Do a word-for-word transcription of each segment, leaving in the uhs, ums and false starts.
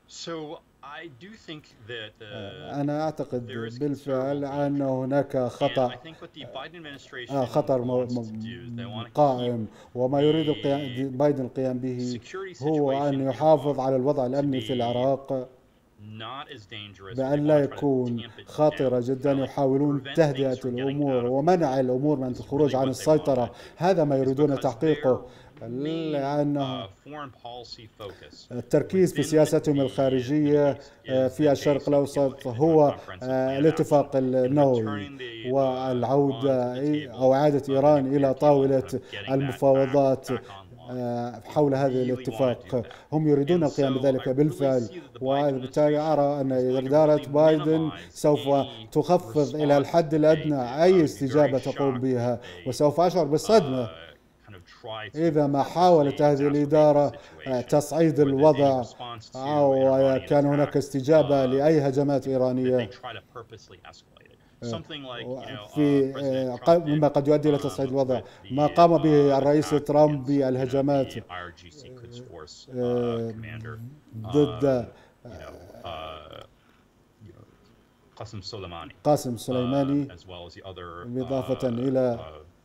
So I do think that uh, أنا أعتقد there is بالفعل considerable أن danger. هناك And I خطأ think what the Biden آه، administration خطر م- wants to do is they م- want to keep قائم، وما يريد القيام the بايدن القيام به security هو situation أن in يحافظ Iran على الوضع to الأمني في be العراق not as dangerous, or they بأن want لا to try to يكون tamp it down, خطرة to جدا. kind of like يحاولون prevent things تهدئة from getting الأمور out of ومنع control. الأمور من Is الخروج really عن what they want to السيطرة. do. هذا ما Is يريدون because their تحقيقه، main لأنه uh, foreign policy focus التركيز في within سياستهم the Middle الخارجية East آه، is في the الشرق basic, you know, الأوسط Iran هو Comprehensive آه، Plan of Action الاتفاق and النووي returning the uh, Iran to والعودة the أو table إعادة of the إيران nuclear إلى deal and kind طاولة of getting that back المفاوضات back online. آه، They حول هذا really want to do الاتفاق. that. هم يريدون And القيام so I بذلك really بالفعل، see that the Biden وبالتالي administration أرى أن is going to إدارة really بايدن minimize سوف any تخفض إلى response الحد that they الأدنى give. I أي would be very استجابة تقوم shocked if بها، they وسوف أشعر بالصدمة uh, kind of try to إذا ما حاولت purposely هذه exacerbate the الإدارة آه، situation, تصعيد or that in الوضع response to an أو Iranian كان هناك attack, استجابة uh, لأي هجمات that they إيرانية try to purposely escalate it. Something like, you know, uh, في President آه، ق- Trump did مما قد يؤدي إلى um, تصعيد الوضع، with ما the قام به uh, الرئيس attack ترامب against, you know, بالهجمات the I R G C Quds Force uh, آه، commander, ضد um, you know, uh, you know, Qasem Soleimani, قاسم um, السليماني، as well as the other إضافة uh, إلى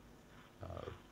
uh,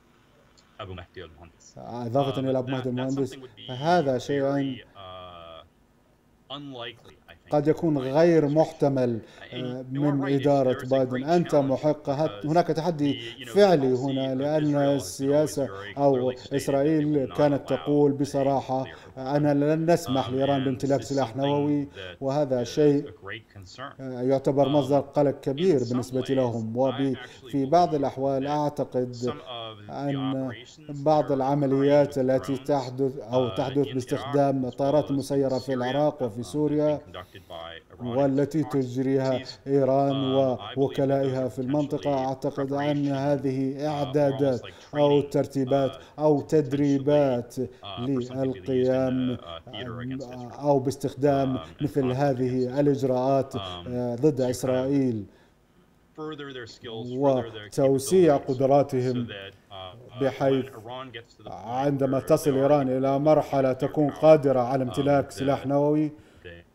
uh, Abu Mahdi al-Muhandis. إضافة Um, إلى أبو that مهدي that's المهندس. something would be هذا شيء very uh, unlikely, I think, قد from the يكون Biden غير administration. محتمل And آه، you are من right. It's, إدارة there is a بايدن. great أنت challenge محق. هت- because هناك the تحدي you know the فعلي policy هنا، of لأن Israel has been always السياسة very أو clearly stated that they will إسرائيل not كانت allow تقول a بصراحة nuclear أنا weapon. لن نسمح Um, لإيران and this بامتلاك is سلاح نووي، something that وهذا is شيء a great concern. آه، يعتبر مصدر Um, قلق in كبير some بالنسبة ways, لهم. I actually وفي بعض believe الأحوال that أعتقد some of the أن operations that بعض are occurring العمليات with التي drones تحدث أو uh, تحدث in Iraq, باستخدام as الطائرات well as in المسيرة في Syria, العراق um, وفي that is being سوريا conducted by Iranian والتي proxy تجريها agencies, إيران um, I believe that those ووكلائها are في المنطقة، potentially أعتقد أن preparation هذه uh, or almost إعدادات like أو training ترتيبات uh, أو to potentially تدريبات uh, for something to be used in للقيام a, a theater against Israel أو باستخدام um, and مثل conflict against هذه Israel الإجراءات um, ضد to kind of إسرائيل further their skills, further their وتوسيع capabilities, so قدراتهم، that uh, uh, بحيث when Iran gets to the point عندما where they تصل are إيران capable إلى of مرحلة nuclear تكون power, قادرة على um, امتلاك سلاح that نووي، they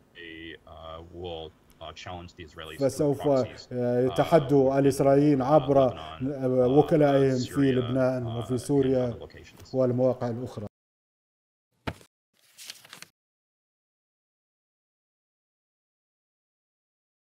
uh, will uh, challenge the Israelis through فسوف proxies uh, يتحدوا within الإسرائيليين uh, عبر Lebanon, uh, وكلائهم في Syria, لبنان uh, وفي and سوريا other locations. والمواقع الأخرى.